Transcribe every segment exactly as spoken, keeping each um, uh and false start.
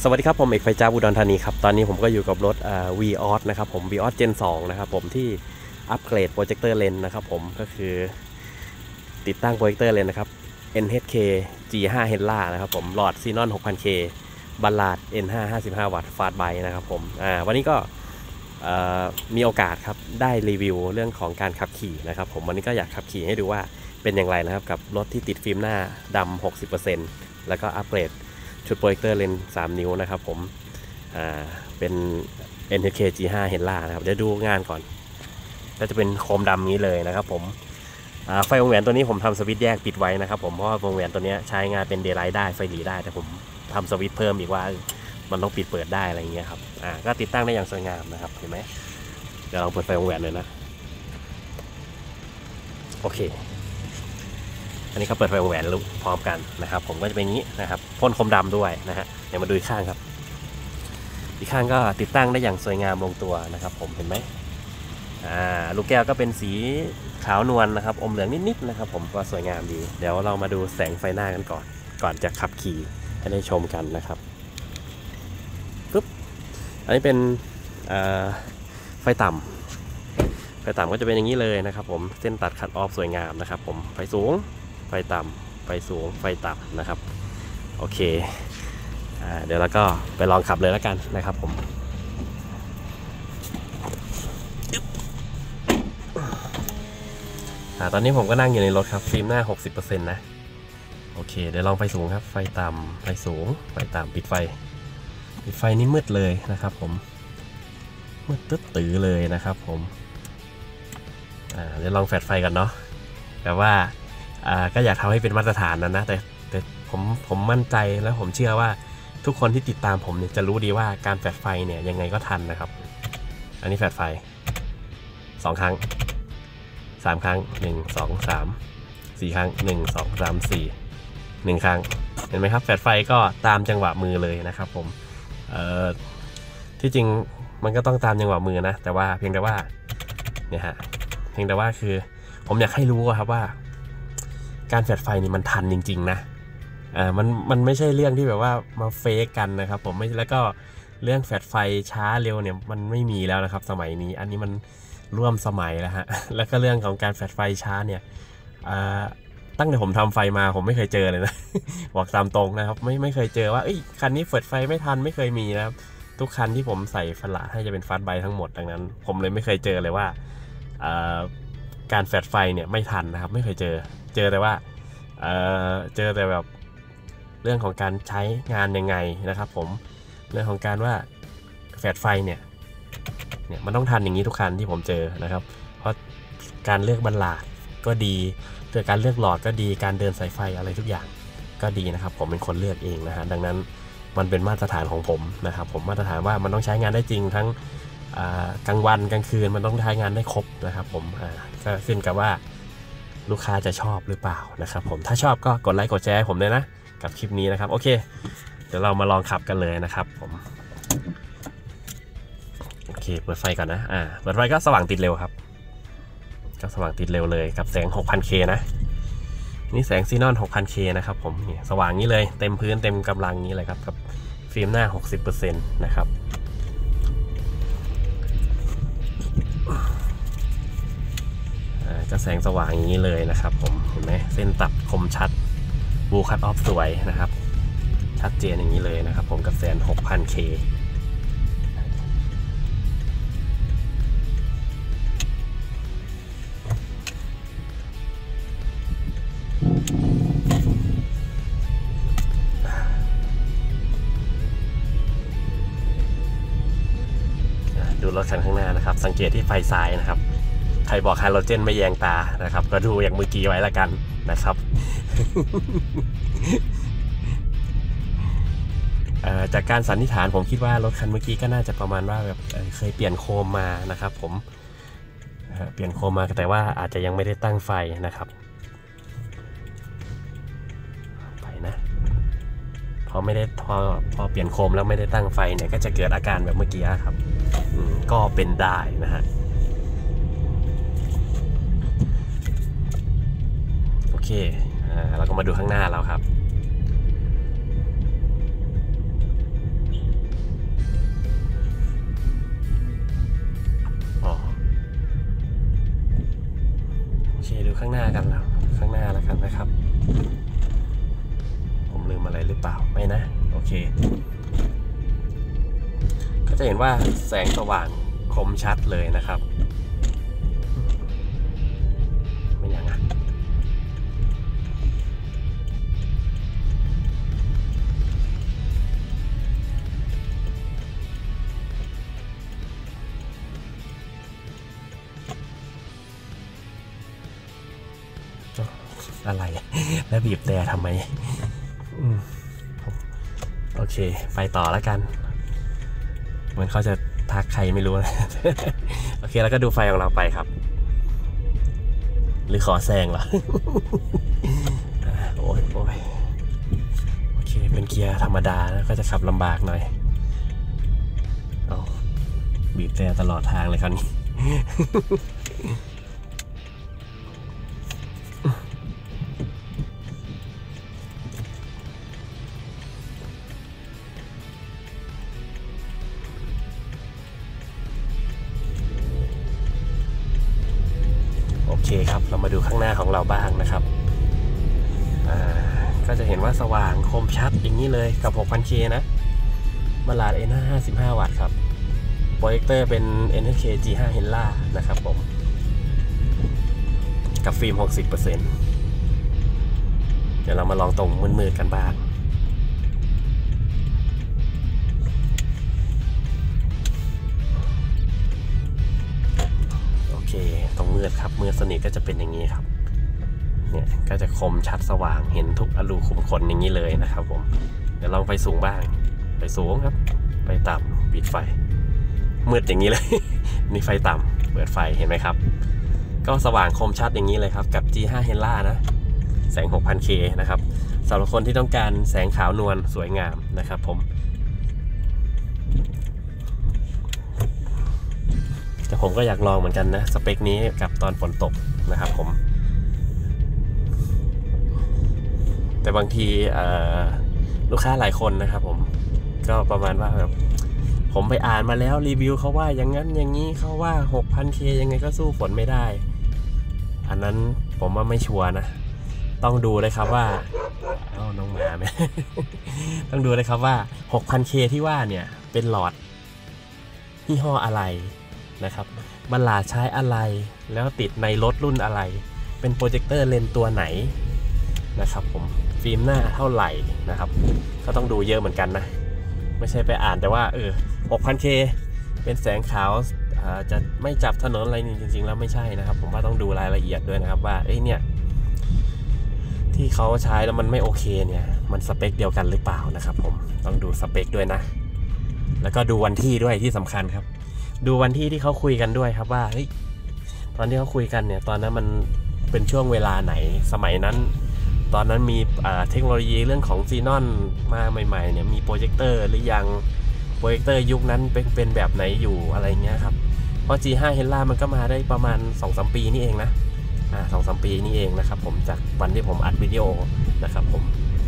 สวัสดีครับผมเอกไฟจ้าอุดรธานีครับตอนนี้ผมก็อยู่กับรถอ่า วี ออส นะครับผม วี ออส Gen สองนะครับผมที่อัปเกรดโปรเจคเตอร์เลนส์นะครับผมก็คือติดตั้งโปรเจคเตอร์เลนส์นะครับ เอ็น เอช เค จี ไฟว์ Hella นะครับผมหลอด Xenon หกพันเค บัลลาด เอ็น ไฟว์ ห้าสิบห้า วัตต์ ฟาสต์ไบค์นะครับผมอ่าวันนี้ก็มีโอกาสครับได้รีวิวเรื่องของการขับขี่นะครับผมวันนี้ก็อยากขับขี่ให้ดูว่าเป็นอย่างไรนะครับกับรถที่ติดฟิล์มหน้าดำ หกสิบเปอร์เซ็นต์ แล้วก็อัปเกรดชุดโปรเจคเตอร์เลนส์สามนิ้วนะครับผมอ่าเป็น เอ็น เอช เค จี ไฟว์ Hella นะครับเดี๋ยวดูงานก่อนก็จะเป็นโคมดำนี้เลยนะครับผมไฟวงแหวนตัวนี้ผมทำสวิตช์แยกปิดไว้นะครับผมเพราะว่าวงแหวนตัวนี้ใช้งานเป็นเดย์ไลท์ได้ไฟหลีได้แต่ผมทำสวิตช์เพิ่มอีกว่ามันต้องปิดเปิดได้อะไรเงี้ยครับอ่าก็ติดตั้งได้อย่างสวยงามนะครับเห็นไหมเดี๋ยวเราเปิดไฟวงแหวนเลยนะโอเคอันนี้เขาเปิดไฟวงแหวนพร้อมกันนะครับผมก็จะเป็นอย่างนี้นะครับพ่นโคมดำด้วยนะฮะเดี๋ยวมาดูอีกข้างครับอีกข้างก็ติดตั้งได้อย่างสวยงามลงตัวนะครับผมเห็นไหมอ่าลูกแก้วก็เป็นสีขาวนวลนะครับอมเหลืองนิดๆนะครับผมก็สวยงามดีเดี๋ยวเรามาดูแสงไฟหน้ากันก่อนก่อนจะขับขี่ให้ได้ชมกันนะครับปึ๊บอันนี้เป็นไฟต่ำไฟต่ำก็จะเป็นอย่างนี้เลยนะครับผมเส้นตัดคัทออฟสวยงามนะครับผมไฟสูงไฟต่ำไฟสูงไฟต่ำนะครับโอเคเดี๋ยวเราก็ไปลองขับเลยแล้วกันนะครับผมตอนนี้ผมก็นั่งอยู่ในรถครับฟิล์มหน้า หกสิบเปอร์เซ็นต์ นะโอเคเดี๋ยวลองไฟสูงครับไฟต่ำไฟสูงไฟต่ำปิดไฟปิดไฟนี่มืดเลยนะครับผมมืดตึ๊ดตื้อเลยนะครับผมเดี๋ยวลองแฟลชไฟกันเนาะแต่ว่าก็อยากทำให้เป็นมาตรฐานนะนะแต่แต่ผมผมมั่นใจและผมเชื่อว่าทุกคนที่ติดตามผมเนี่ยจะรู้ดีว่าการแฟลชไฟเนี่ยยังไงก็ทันนะครับอันนี้แฟลชไฟสองครั้งสามครั้งหนึ่ง สอง สาม สี่ครั้งหนึ่ง สอง สาม สี่ หนึ่งครั้งเห็นไหมครับแฟลชไฟก็ตามจังหวะมือเลยนะครับผมเอ่อที่จริงมันก็ต้องตามจังหวะมือนะแต่ว่าเพียงแต่ว่าเนี่ยฮะเพียงแต่ว่าคือผมอยากให้รู้ครับว่าการแฟลชไฟนี่มันทันจริงๆนะอ่ามันมันไม่ใช่เรื่องที่แบบว่ามาเฟกกันนะครับผมไม่แล้วก็เรื่องแฟลชไฟช้าเร็วเนี่ยมันไม่มีแล้วนะครับสมัยนี้อันนี้มันร่วมสมัยแล้วฮะแล้วก็เรื่องของการแฟลชไฟช้าเนี่ยอ่าตั้งแต่ผมทำไฟมาผมไม่เคยเจอเลยนะบอกตามตรงนะครับไม่ไม่เคยเจอว่าเอ้ยคันนี้แฟลชไฟไม่ทันไม่เคยมีนะครับทุกคันที่ผมใส่ฟลาให้จะเป็นฟาสต์ไบค์ทั้งหมดดังนั้นผมเลยไม่เคยเจอเลยว่าการแฟลชไฟเนี่ยไม่ทันนะครับไม่เคยเจอเจอแต่ว่าเ, เจอแต่แบบเรื่องของการใช้งานยังไงนะครับผมเรื่องของการว่าแฟลชไฟเนี่ยเนี่ยมันต้องทันอย่างนี้ทุกคันที่ผมเจอนะครับเพราะการเลือกบัลลาดก็ดีเรื่องการเลือกหลอดก็ดีการเดินสายไฟอะไรทุกอย่างก็ดีนะครับผมเป็นคนเลือกเองนะฮะดังนั้นมันเป็นมาตรฐานของผมนะครับผมมาตรฐานว่ามันต้องใช้งานได้จริงทั้งกลางวันกลางคืนมันต้องใช้งานได้ครบนะครับผมก็ขึ้นกับว่าลูกค้าจะชอบหรือเปล่านะครับผมถ้าชอบก็กดไลค์กดแชร์ให้ผมเลยนะกับคลิปนี้นะครับโอเคเดี๋ยวเรามาลองขับกันเลยนะครับผมโอเคเปิดไฟก่อนนะอ่าเปิดไฟก็สว่างติดเร็วครับก็สว่างติดเร็วเลยกับแสง หกพันเค นะนี่แสง Xenon หกพันเค นะครับผมนี่สว่างนี้เลยเต็มพื้นเต็มกำลังนี้เลยครับกับฟิล์มหน้า หกสิบเปอร์เซ็นต์ นะครับก็แสงสว่างอย่างนี้เลยนะครับผมเห็นไหมเส้นตัดคมชัดบูคัตออฟสวยนะครับชัดเจนอย่างนี้เลยนะครับผมกับแสง หกพันเค ดูรถคันข้างหน้านะครับสังเกตที่ไฟซ้ายนะครับใครบอกไฮโดรเจนไม่แยงตานะครับก็ดูอย่างเมื่อกี้ไว้ละกันนะครับ จากการสันนิษฐานผมคิดว่ารถคันเมื่อกี้ก็น่าจะประมาณว่าแบบเคยเปลี่ยนโคมมานะครับผมเปลี่ยนโคมมาแต่ว่าอาจจะยังไม่ได้ตั้งไฟนะครับไปนะพอไม่ได้พอพอเปลี่ยนโคมแล้วไม่ได้ตั้งไฟเนี่ยก็จะเกิดอาการแบบเมื่อกี้ครับก็เป็นได้นะฮะโอเคเราก็มาดูข้างหน้าเราครับ โรือเปล่าไม่นะโอเคก็จะเห็นว่าแสงสว่างคมชัดเลยนะครับไม่ยังอ่ะอะไรแล้วบีบแต่ทำไมโอเคไปต่อแล้วกันเหมือนเขาจะทักใครไม่รู้นะ โอเคแล้วก็ดูไฟของเราไปครับหรือขอแซงเหรอ โอ้ยโอ้ยโอเคเป็นเกียร์ธรรมดาแล้วก็จะขับลำบากหน่อยเอาบีบแต่ตลอดทางเลยคราวนี้ โอเคครับเรามาดูข้างหน้าของเราบ้างนะครับก็จะเห็นว่าสว่างคมชัดอย่างนี้เลยกับ หกพันเค นะมาลาด เอ็น ห้า ห้าสิบห้า วัตต์ครับโปรเจคเตอร์เป็น เอ็น เอช เค จี ห้า Hella นะครับผมกับฟิล์ม หกสิบเปอร์เซ็นต์ เดี๋ยวเรามาลองตรงมืดๆกันบ้างโอเคตรงมืดครับมืดสนิทก็จะเป็นอย่างนี้ครับเนี่ยก็จะคมชัดสว่างเห็นทุกอลูขุมขนอย่างนี้เลยนะครับผมเดี๋ยวลองไปสูงบ้างไปสูงครับไปต่ำปิดไฟมืดอย่างนี้เลย นี่ไฟต่ำเปิดไฟเห็นไหมครับก็สว่างคมชัดอย่างนี้เลยครับกับ จี ห้า Hella นะแสง หกพันเค นะครับสำหรับคนที่ต้องการแสงขาวนวลสวยงามนะครับผมแต่ผมก็อยากลองเหมือนกันนะสเปคนี้กับตอนฝนตกนะครับผมแต่บางทีลูกค้าหลายคนนะครับผมก็ประมาณว่าแบบผมไปอ่านมาแล้วรีวิวเขาว่าอย่างนั้นอย่างนี้เขาว่า หกพันเค ยังไงก็สู้ฝนไม่ได้อันนั้นผมว่าไม่ชัวร์นะต้องดูเลยครับว่าเอ้าน้องหมาไหม ต้องดูเลยครับว่า หกพันเค ที่ว่าเนี่ยเป็นหลอดยี่ห้ออะไรนะครับบัลลาใช้อะไรแล้วติดในรถรุ่นอะไรเป็นโปรเจคเตอร์เลนส์ตัวไหนนะครับผมฟิล์มหน้าเท่าไหร่นะครับก็ต้องดูเยอะเหมือนกันนะไม่ใช่ไปอ่านแต่ว่าเออ หกพันเค เป็นแสงขาวจะไม่จับถนนอะไรนี่จริงๆแล้วไม่ใช่นะครับผมว่าต้องดูรายละเอียดด้วยนะครับว่าเอ้ยเนี่ยที่เขาใช้แล้วมันไม่โอเคเนี่ยมันสเปคเดียวกันหรือเปล่านะครับผมต้องดูสเปคด้วยนะแล้วก็ดูวันที่ด้วยที่สำคัญครับดูวันที่ที่เขาคุยกันด้วยครับว่าเฮ้ยตอนที่เขาคุยกันเนี่ยตอนนั้นมันเป็นช่วงเวลาไหนสมัยนั้นตอนนั้นมีเทคโนโลยีเรื่องของซีนอนมาใหม่ๆเนี่ยมีโปรเจคเตอร์หรือยังโปรเจคเตอร์ยุคนั้นเป็นเป็นแบบไหนอยู่อะไรเงี้ยครับเพราะ จี ห้า Hella มันก็มาได้ประมาณ สองถึงสาม ปีนี่เองนะอ่า สองถึงสาม ปีนี่เองนะครับผมจากวันที่ผมอัดวิดีโอนะครับผม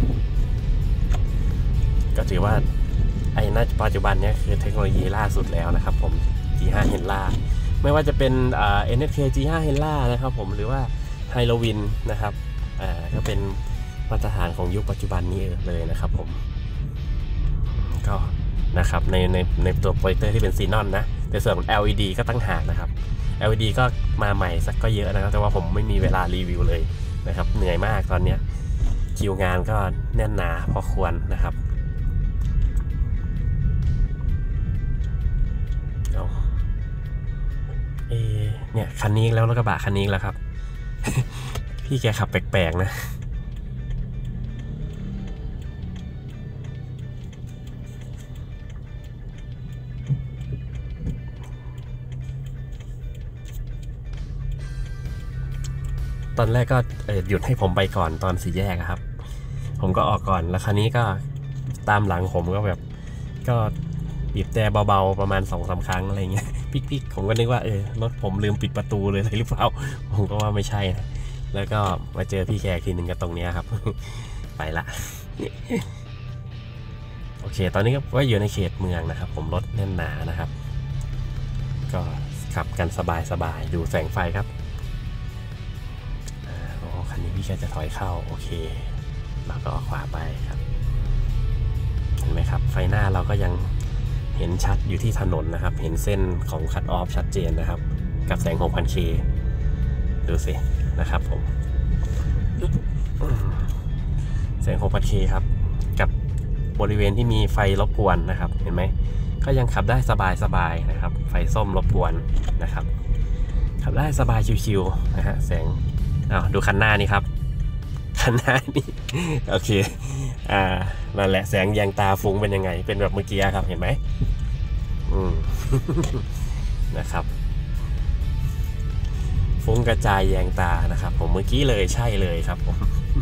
ก็ถือว่าไอ้ณปัจจุบันนี้คือเทคโนโลยีล่าสุดแล้วนะครับผม จี ห้า Hella ไม่ว่าจะเป็นอ่า เอ็น เอช เค จี ห้า Hella นะครับผมหรือว่า Halloween นะครับอ่าก็เป็นมาตรฐานของยุคปัจจุบันนี้เลยนะครับผมก็นะครับในในในตัวโปรเจคเตอร์ที่เป็นซีนอนนะแต่ส่วน แอล อี ดี ก็ตั้งหากนะครับ แอล อี ดี ก็มาใหม่สักก็เยอะนะครับแต่ว่าผมไม่มีเวลารีวิวเลยนะครับเหนื่อยมากตอนนี้คิวงานก็แน่นหนาพอควรนะครับเอาเอเนี่ยคันนี้แล้วรถกระบะคันนี้แล้วครับ พี่แกขับแปลกๆนะตอนแรกก็หยุดให้ผมไปก่อนตอนสี่แยกครับผมก็ออกก่อนแล้วคันนี้ก็ตามหลังผมก็แบบก็บีบแต่เบาๆประมาณ สองถึงสาม ครั้งอะไรเงี้ยปิ๊กๆผมก็นึกว่าเออรถผมลืมปิดประตูเลยหรือเปล่าผมก็ว่าไม่ใช่นะแล้วก็มาเจอพี่แขกทีหนึ่งก็ตรงนี้ครับ ไปละโอเคตอนนี้ก็อยู่ในเขตเมืองนะครับผมรถแน่นหนานะครับก็ขับกันสบายๆดูแสงไฟครับคันนี้พี่แกจะถอยเข้าโอเคแล้วก็ออกขวาไปครับก็ยังเห็นชัดอยู่ที่ถนนนะครับเห็นเส้นของคัทออฟชัดเจนนะครับกับแสง หกพันเค ดูสินะครับผมแสง หกพันเค ครับกับบริเวณที่มีไฟรบกวนนะครับเห็นไหมก็ยังขับได้สบายๆนะครับไฟส้มรบกวนนะครับขับได้สบายชิวๆนะฮะแสงอ้าวดูคันหน้านี่ครับคันหน้านี่โอเคอ่านั่นแหละแสงแยงตาฟุ้งเป็นยังไงเป็นแบบเมื่อกี้ครับเห็นไหมอืม นะครับฟุ้งกระจายแยงตานะครับผมเมื่อกี้เลยใช่เลยครับผม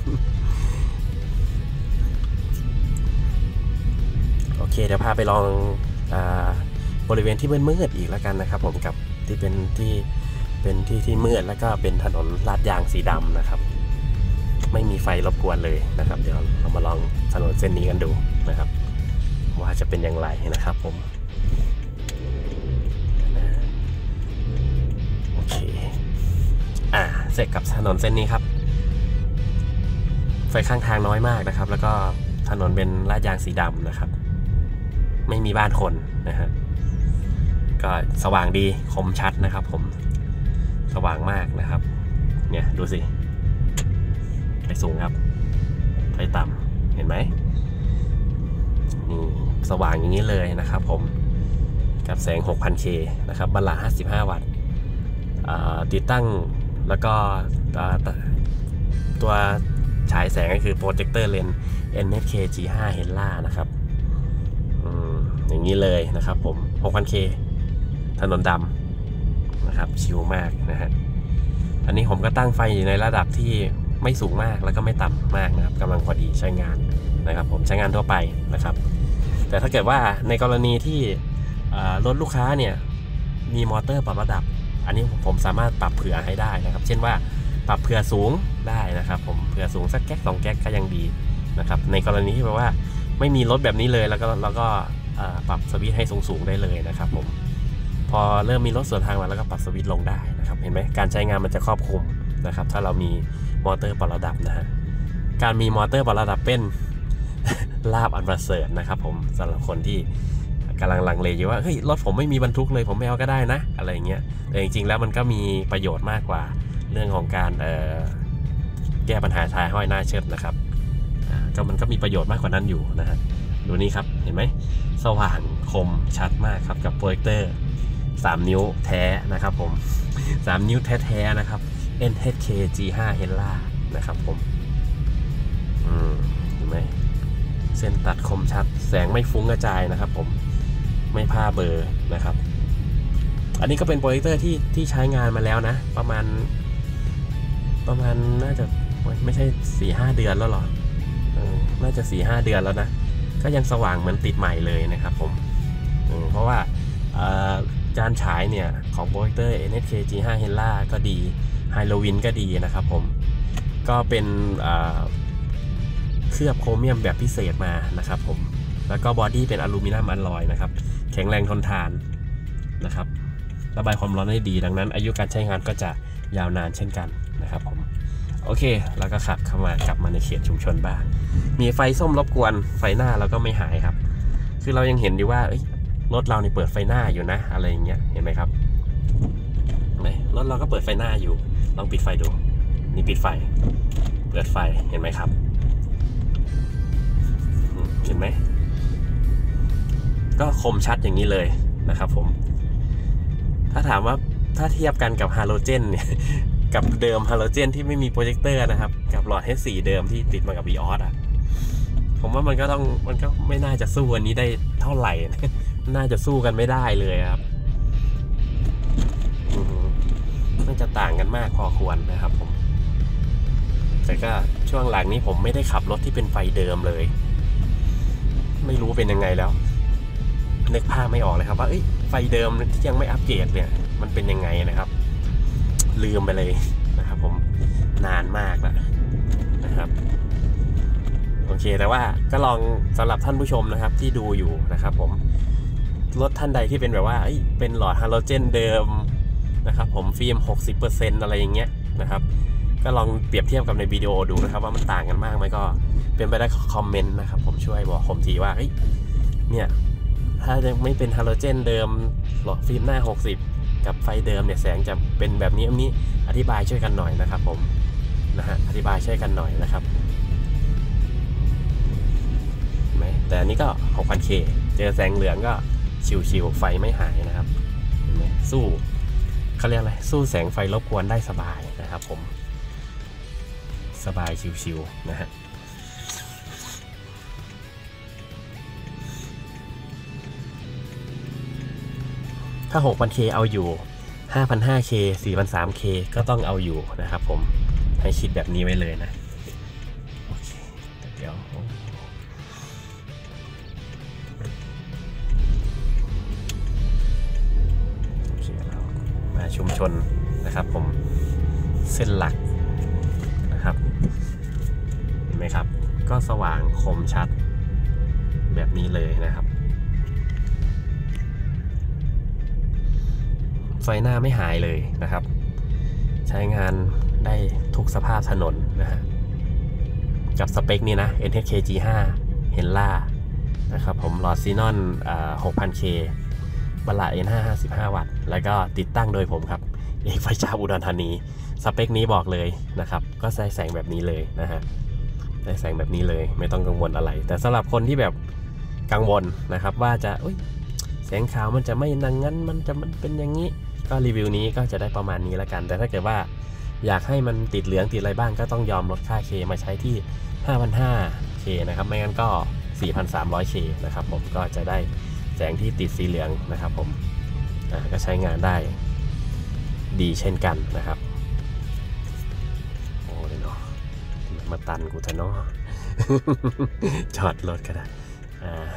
โอเคเดี๋ยวพาไปลองอ่าบริเวณที่มืดๆอีกแล้วกันนะครับผมกับที่เป็นที่เป็นที่ที่มืดแล้วก็เป็นถนนลาดยางสีดำนะครับไม่มีไฟรบกวนเลยนะครับเดี๋ยวเรามาลองถนนเส้นนี้กันดูนะครับว่าจะเป็นอย่างไรนะครับผมโอเคอ่าเสร็จกับถนนเส้นนี้ครับไฟข้างทางน้อยมากนะครับแล้วก็ถนนเป็นลาดยางสีดำนะครับไม่มีบ้านคนนะฮะก็สว่างดีคมชัดนะครับผมสว่างมากนะครับเนี่ยดูสิไฟสูงครับไฟต่ำเห็นไหมนี่สว่างอย่างนี้เลยนะครับผมกับแสง หกพันเค นะครับบัลลังก์ห้าสิบห้าวัตต์ติดตั้งแล้วก็ตัวฉายแสงก็คือโปรเจคเตอร์เลนส์ เอ็น เอช เค จี ห้า Hella นะครับอย่างนี้เลยนะครับผม หกพันเค ถนนดำนะครับชิลมากนะฮะอันนี้ผมก็ตั้งไฟอยู่ในระดับที่ไม่สูงมากแล้วก็ไม่ต่ำมากนะครับกำลังพอดีใช้งานนะครับผมใช้งานทั่วไปนะครับแต่ถ้าเกิดว่าในกรณีที่รถลูกค้าเนี่ยมีมอเตอร์ปรับระดับอันนี้ผมสามารถปรับเผื่อให้ได้นะครับเช่นว่าปรับเผื่อสูงได้นะครับผมเผื่อสูงสักแก๊กสองแก๊กก็ยังดีนะครับในกรณีที่แปลว่าไม่มีรถแบบนี้เลยแล้วก็เราก็ปรับสวิตช์ให้สูงๆได้เลยนะครับผมพอเริ่มมีรถสวนทางมาแล้วก็ปรับสวิตช์ลงได้นะครับเห็นไหมการใช้งานมันจะครอบคลุมนะครับถ้าเรามีมอเตอร์ปรับระดับนะฮะการมีมอเตอร์ปรับระดับเป็น ลาภอันประเสริฐนะครับผมสำหรับคนที่กำลังลังเลอยู่ว่าเฮ้ยรถผมไม่มีบรรทุกเลยผมไม่เอาก็ได้นะอะไรเงี้ยแต่จริงๆแล้วมันก็มีประโยชน์มากกว่าเรื่องของการเอ่อแก้ปัญหาชายห้อยหน้าเชิดนะครับก็มันก็มีประโยชน์มากกว่านั้นอยู่นะฮะดูนี่ครับเห็นไหมสว่างคมชัดมากครับกับโปรเจคเตอร์สามนิ้วแท้นะครับผมสามนิ้วแท้ๆนะครับ เอ็น เอช เค จี ห้า Hella นะครับผมอืมเห็นไหมเส้นตัดคมชัดแสงไม่ฟุ้งกระจายนะครับผมไม่พลาดเบอร์นะครับอันนี้ก็เป็นโปรเจคเตอร์ที่ที่ใช้งานมาแล้วนะประมาณประมาณน่าจะไม่ใช่ สี่ห้า เดือนแล้วหรอเออน่าจะ สี่ห้า เดือนแล้วนะก็ยังสว่างเหมือนติดใหม่เลยนะครับผมเพราะว่าจานฉายเนี่ยของโปรเจคเตอร์ เอ็น เอช เค จี ห้า Hella ก็ดีไฮโลวินก็ดีนะครับผมก็เป็นเคลือบโครเมียมแบบพิเศษมานะครับผมแล้วก็บอดี้เป็นอลูมิเนียมอัลลอยนะครับแข็งแรงทนทานนะครับระบายความร้อนได้ดีดังนั้นอายุการใช้งานก็จะยาวนานเช่นกันนะครับผมโอเคแล้วก็ขับเข้ามากลับมาในเขตชุมชนบ้างมีไฟส้มรบกวนไฟหน้าแล้วก็ไม่หายครับคือเรายังเห็นอยู่ว่ารถเราเนี่ยเปิดไฟหน้าอยู่นะอะไรอย่างเงี้ยเห็นไหมครับไหมรถเราก็เปิดไฟหน้าอยู่ลองปิดไฟดูนี่ปิดไฟเปิดไฟเห็นไหมครับเห็นไหมก็คมชัดอย่างนี้เลยนะครับผมถ้าถามว่าถ้าเทียบกันกับฮาโลเจนเนี่ยกับเดิมฮาโลเจนที่ไม่มีโปรเจคเตอร์นะครับกับหลอด เอช สี่ เดิมที่ติดมากับ วี ออส อ่ะผมว่ามันก็ต้องมันก็ไม่น่าจะสู้อันนี้ได้เท่าไหร่น่าจะสู้กันไม่ได้เลยครับน่าจะต่างกันมากพอควรนะครับผมแต่ก็ช่วงหลังนี้ผมไม่ได้ขับรถที่เป็นไฟเดิมเลยไม่รู้เป็นยังไงแล้วนึกภาพไม่ออกเลยครับว่าไฟเดิมที่ยังไม่อัปเกรดเนี่ยมันเป็นยังไงนะครับลืมไปเลยนะครับผมนานมากแล้วนะครับโอเคแต่ว่าก็ลองสำหรับท่านผู้ชมนะครับที่ดูอยู่นะครับผมรถท่านใดที่เป็นแบบว่าเป็นหลอดฮาโลเจนเดิมนะครับผมฟิล์ม หกสิบเปอร์เซ็นต์ อะไรอย่างเงี้ยนะครับก็ลองเปรียบเทียบกับในวิดีโอดูนะครับว่ามันต่างกันมากไหมก็เป็นไปได้คอมเมนต์นะครับผมช่วยบอกผมทีว่าเนี่ยถ้ายังไม่เป็นฮาโลเจนเดิมหลอดฟิล์มหน้าหกสิบกับไฟเดิมเนี่ยแสงจะเป็นแบบนี้อันนี้อธิบายช่วยกันหน่อยนะครับผมนะฮะอธิบายช่วยกันหน่อยนะครับไหมแต่อันนี้ก็ หกพันเค เจอแสงเหลืองก็ชิวๆไฟไม่หายนะครับเห็นไหมสู้เขาเรียกอะไรสู้แสงไฟรบกวนได้สบายนะครับผมสบายชิวๆนะฮะถ้า หกพันเค เอาอยู่ ห้าพันห้าเค สี่พันสามเค ก็ต้องเอาอยู่นะครับผมให้คิดแบบนี้ไว้เลยนะโอเคเดี๋ยวโอเคเรามาชุมชนนะครับผมเส้นหลักนะครับเห็นไหมครับก็สว่างคมชัดแบบนี้เลยนะครับไฟหน้าไม่หายเลยนะครับใช้งานได้ทุกสภาพถนนนะฮะกับสเปคนี้นะ เอ็น เอช เค จี ห้า เฮนล่านะครับผมหลอดซีนอน หกพันเค บัลลา เอ็น ห้า ห้าสิบห้า วัตต์แล้วก็ติดตั้งโดยผมครับเอกไฟฉายอุดรธานีสเปคนี้บอกเลยนะครับก็ใช้แสงแบบนี้เลยนะฮะได้แสงแบบนี้เลยไม่ต้องกังวลอะไรแต่สำหรับคนที่แบบกังวลนะครับว่าจะแสงขาวมันจะไม่นังงั้นมันจะมันเป็นอย่างนี้ก็รีวิวนี้ก็จะได้ประมาณนี้แล้วกันแต่ถ้าเกิดว่าอยากให้มันติดเหลืองติดอะไรบ้างก็ต้องยอมลดค่า K มาใช้ที่ ห้าพันห้าร้อย เค นะครับไม่งั้นก็ สี่พันสามร้อย เค นะครับผมก็จะได้แสงที่ติดสีเหลืองนะครับผมอ่าก็ใช้งานได้ดีเช่นกันนะครับโอ้ยเนาะมาตันกูทะเนาะ จอดรถก็ได้อ่า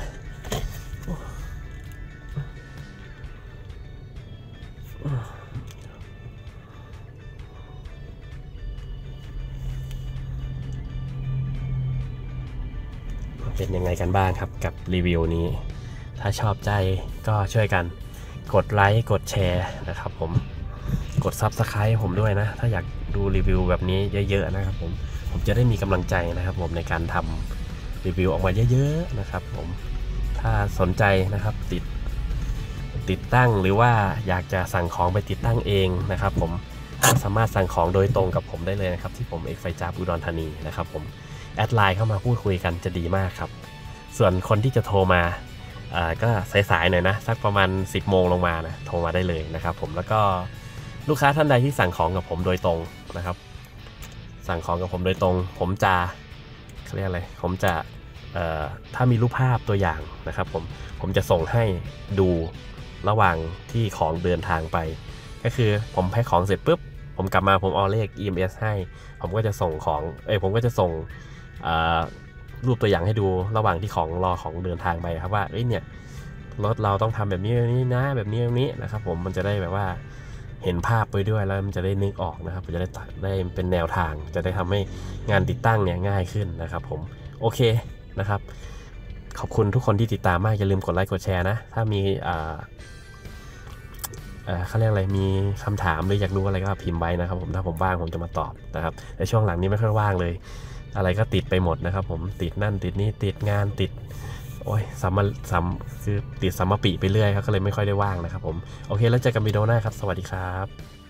เป็นยังไงกันบ้างครับกับรีวิวนี้ถ้าชอบใจก็ช่วยกันกดไลค์กดแชร์นะครับผมกด ซับสไครบ์ ผมด้วยนะถ้าอยากดูรีวิวแบบนี้เยอะๆนะครับผมผมจะได้มีกำลังใจนะครับผมในการทำรีวิวออกมาเยอะๆนะครับผมถ้าสนใจนะครับติดติดตั้งหรือว่าอยากจะสั่งของไปติดตั้งเองนะครับผมสามารถสั่งของโดยตรงกับผมได้เลยนะครับที่ผมเอกไฟจ้าอุดรธานีนะครับผมแอดไลน์เข้ามาพูดคุยกันจะดีมากครับส่วนคนที่จะโทรมาก็สายๆหน่อยนะสักประมาณสิบโมงลงมานะโทรมาได้เลยนะครับผมแล้วก็ลูกค้าท่านใดที่สั่งของกับผมโดยตรงนะครับสั่งของกับผมโดยตรงผมจะเขาเรียกอะไรผมจะถ้ามีรูปภาพตัวอย่างนะครับผมผมจะส่งให้ดูระหว่างที่ของเดินทางไปก็คือผมแพ็คของเสร็จปุ๊บผมกลับมาผมเอาเลข อี เอ็ม เอส ให้ผมก็จะส่งของเอ้ยผมก็จะส่งรูปตัวอย่างให้ดูระหว่างที่ของรอของเดินทางไปครับว่าเอ้ยเนี่ยรถเราต้องทำแบบนี้แบบนี้นะแบบนี้แบบนี้นะครับผมมันจะได้แบบว่าเห็นภาพไปด้วยแล้วมันจะได้นึกออกนะครับจะได้ได้เป็นแนวทางจะได้ทำให้งานติดตั้งเนี่ยง่ายขึ้นนะครับผมโอเคนะครับขอบคุณทุกคนที่ติดตามมากอย่าลืมกดไลค์กดแชร์นะถ้ามีอ่าเขาเรียกอะไรมีคำถามหรืออยากรู้อะไรก็พิมพ์ไว้นะครับผมถ้าผมว่างผมจะมาตอบนะครับแต่ช่วงหลังนี้ไม่ค่อยว่างเลยอะไรก็ติดไปหมดนะครับผมติดนั่นติดนี่ติดงานติดโอ้ยซัมมาซัมคือติดซัมมาปีไปเรื่อยครับก็เลยไม่ค่อยได้ว่างนะครับผมโอเคแล้วเจอกันวิดีโอหน้าครับสวัสดีครับ